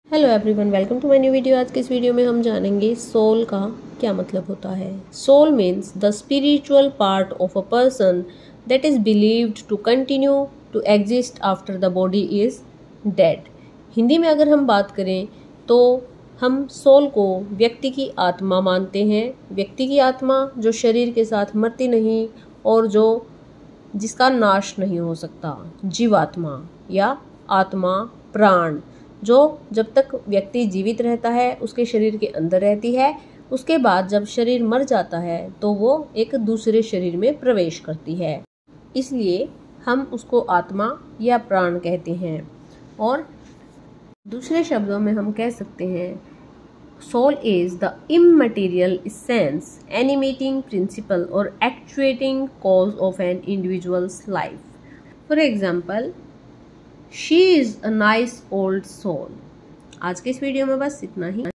Hello everyone, welcome to my new video. आज के इस वीडियो में हम जानेंगे सोल का क्या मतलब होता है। Soul means the spiritual part of a person that is believed to continue to exist after the body is dead. Hindi में अगर हम बात करें तो हम सोल को व्यक्ति की आत्मा मानते हैं। व्यक्ति की आत्मा जो शरीर के साथ मरती नहीं और जो जिसका नाश नहीं हो सकता, जीवात्मा या आत्मा, प्राण, जो जब तक व्यक्ति जीवित रहता है उसके शरीर के अंदर रहती है। उसके बाद जब शरीर मर जाता है तो वो एक दूसरे शरीर में प्रवेश करती है, इसलिए हम उसको आत्मा या प्राण कहते हैं। और दूसरे शब्दों में हम कह सकते हैं soul is the immaterial essence, animating principle और actuating cause of an individual's life. For example, she is a nice old soul. आज के इस वीडियो में बस इतना ही।